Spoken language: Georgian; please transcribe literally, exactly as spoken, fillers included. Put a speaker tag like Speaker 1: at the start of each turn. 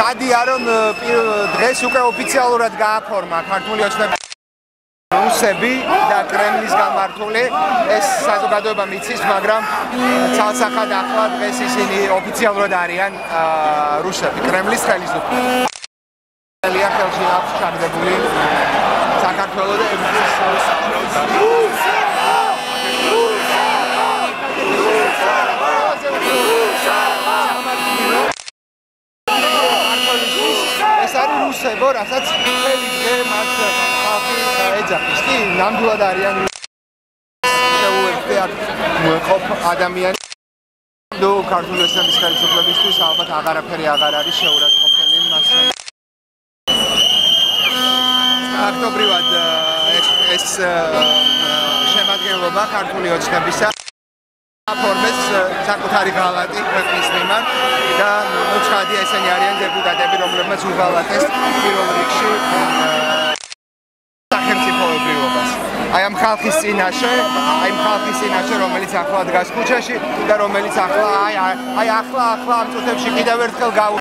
Speaker 1: Xadია რომ დღეს უკვე ოფიციალურად გააფორმა ქართული ოცნების რუსები და კრემლის გამართული ეს საზოგადოება მიცის, მაგრამ ცალსახად ახლა დღეს ისინი ოფიციალურად არიან რუსები, კრემლის ხელისუფლება. ლია ხელში აქვს ჩაგდებული საქართველოს და ევროპის რუსებო, რასაც ხელი დღე მათ ხალხი ეძახის. კი, ნამდვილად არიან შეუერთდე ყოფ ადამიანი. ნუ ქართული ოცნების ხელისუფლებისთვის ალბათ აღარაფერი აღარ არის შეურაცხყოფელი მას. ფაქტობრივად ეს შემადგენლობა ქართული ოცნებისა ფორმეს საკუთარი ღალატი ქვეყნის მიმართ და მოცხადია ესენი არიან დეპუტატები, რომლებმაც უღალატეს პირველ რიგში სახელმწიფოებრიობას. აი ამ ხალხის წინაშე, აი ამ ხალხის წინაშე, რომელიც ახლა დგას ქუჩაში და რომელიც ახლა აი აი ახლა ახლა ამ წუთებში კიდევ ერთხელ გაუ